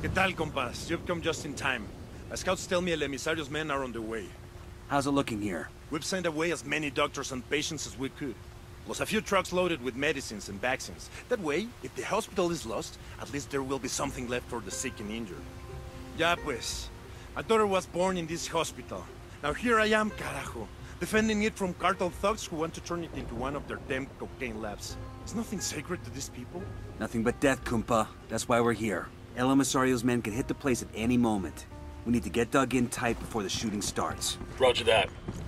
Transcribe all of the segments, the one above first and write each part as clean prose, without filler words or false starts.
¿Qué tal, compas? You've come just in time. My scouts tell me El Emisario's men are on the way. How's it looking here? We've sent away as many doctors and patients as we could. Plus a few trucks loaded with medicines and vaccines. That way, if the hospital is lost, at least there will be something left for the sick and injured. Ya pues. My daughter was born in this hospital. Now here I am, carajo. Defending it from cartel thugs who want to turn it into one of their damn cocaine labs. Is nothing sacred to these people? Nothing but death, Kumpa. That's why we're here. El Emisario's men can hit the place at any moment. We need to get dug in tight before the shooting starts. Roger that.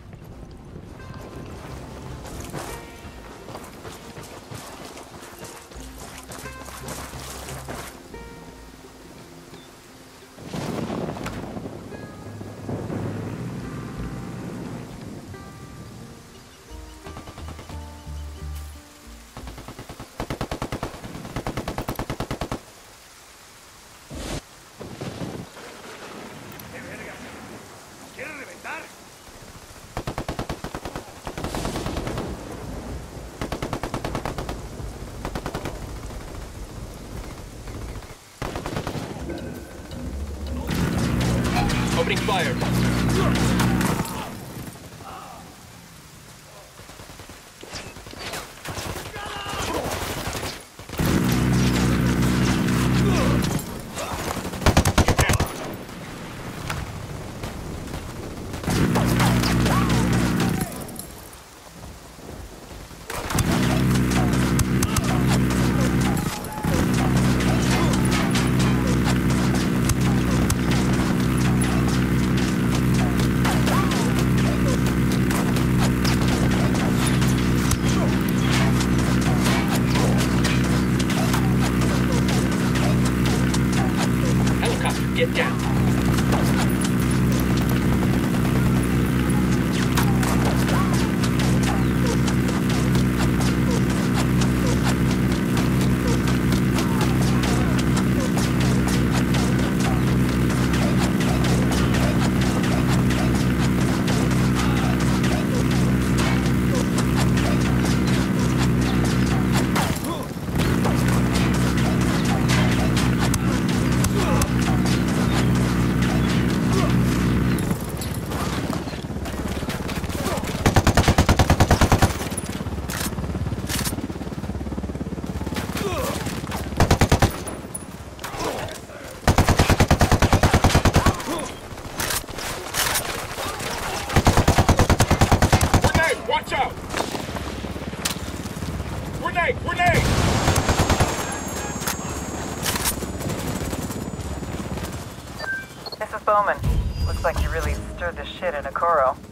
Opening fire. Get down. Watch out! Grenade! Grenade! This is Bowman. Looks like you really stirred the shit in Okoro.